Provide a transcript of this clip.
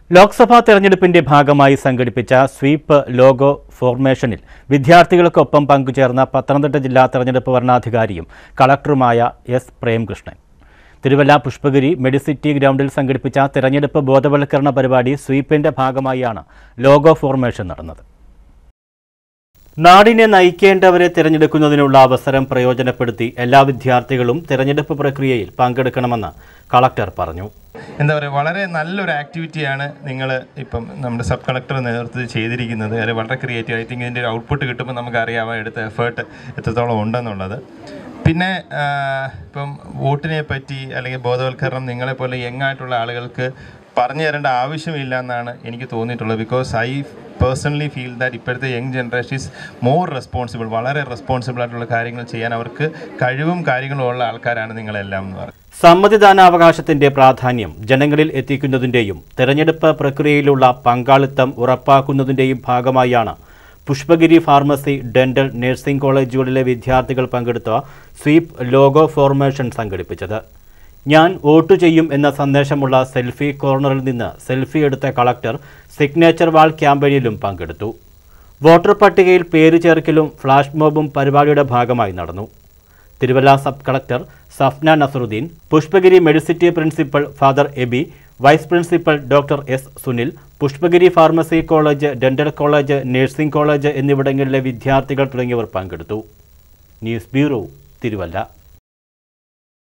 ലോക്സഭാ തെരഞ്ഞെടുപ്പിന്റെ ഭാഗമായി സംഘടിപ്പിച്ച സ്വീപ്പ് ലോഗോ ഫോർമേഷനിൽ വിദ്യാർത്ഥികൾക്കൊപ്പം പങ്കുചേർന്ന പത്തനംതിട്ട ജില്ലാ തെരഞ്ഞെടുപ്പ് വരണാധികാരിയും കളക്ടറുമായ എസ് പ്രേംകൃഷ്ണൻ. തിരുവല്ല പുഷ്പഗിരി മെഡിസിറ്റി ഗ്രൗണ്ടിൽ സംഘടിപ്പിച്ച തെരഞ്ഞെടുപ്പ് ബോധവൽക്കരണ പരിപാടി സ്വീപ്പിന്റെ ഭാഗമായാണ് ലോഗോ ഫോർമേഷൻ നടന്നത്. നാടിനെ നയിക്കേണ്ടവരെ തിരഞ്ഞെടുക്കുന്നതിനുള്ള അവസരം പ്രയോജനപ്പെടുത്തി എല്ലാ വിദ്യാർത്ഥികളും തിരഞ്ഞെടുപ്പ് പ്രക്രിയയിൽ പങ്കെടുക്കണമെന്ന് കളക്ടർ പറഞ്ഞു. എന്താ പറയുക, വളരെ നല്ലൊരു ആക്ടിവിറ്റിയാണ് നിങ്ങൾ ഇപ്പം നമ്മുടെ സബ് കളക്ടർ നേതൃത്വത്തിൽ ചെയ്തിരിക്കുന്നത്. അത് വളരെ ക്രിയേറ്റീവ്. ഐ തിങ്ക് ഇതിൻ്റെ ഒരു ഔട്ട്പുട്ട് കിട്ടുമ്പോൾ നമുക്കറിയാം എടുത്ത എഫേർട്ട് എത്രത്തോളം ഉണ്ടെന്നുള്ളത്. പിന്നെ ഇപ്പം വോട്ടിനെ പറ്റി അല്ലെങ്കിൽ ബോധവൽക്കരണം നിങ്ങളെപ്പോലെ യങ്ങായിട്ടുള്ള ആളുകൾക്ക് പറഞ്ഞു തരേണ്ട ആവശ്യമില്ല എന്നാണ് എനിക്ക് തോന്നിയിട്ടുള്ളത്. Because I personally feel that ഇപ്പോഴത്തെ young generation is more responsible. വളരെ റെസ്പോൺസിബിൾ ആയിട്ടുള്ള കാര്യങ്ങൾ ചെയ്യാൻ അവർക്ക് കഴിവും കാര്യങ്ങളും ഉള്ള ആൾക്കാരാണ് നിങ്ങളെല്ലാം എന്ന് പറയുന്നത്. സമ്മതിദാനാവകാശത്തിന്റെ പ്രാധാന്യം ജനങ്ങളിൽ എത്തിക്കുന്നതിന്റെയും തെരഞ്ഞെടുപ്പ് പ്രക്രിയയിലുള്ള പങ്കാളിത്തം ഉറപ്പാക്കുന്നതിന്റെയും ഭാഗമായാണ് പുഷ്പഗിരി ഫാർമസി, ഡെന്റൽ, നഴ്സിംഗ് കോളേജുകളിലെ വിദ്യാർത്ഥികൾ പങ്കെടുത്ത സ്വീപ്പ് ലോഗോ ഫോർമേഷൻ സംഘടിപ്പിച്ചത്. ഞാൻ വോട്ട് ചെയ്യും എന്ന സന്ദേശമുള്ള സെൽഫി കോർണറിൽ നിന്ന് സെൽഫി എടുത്ത കളക്ടർ സിഗ്നേച്ചർ വാൾ ക്യാമ്പയിനിലും പങ്കെടുത്തു. വോട്ടർ പട്ടികയിൽ പേര് ചേർക്കലും ഫ്ലാഷ് മോബും പരിപാടിയുടെ ഭാഗമായി നടന്നു. Thiruvalla sub collector Safna Nasaruddin, Pushpagiri medicity principal father Aby, vice principal doctor S Sunil, Pushpagiri pharmacy college, dental college, nursing college എന്നിവിടങ്ങളിലെ വിദ്യാർത്ഥികൾ തുടങ്ങിയവർ പങ്കെടുത്തു. News bureau, Thiruvalla.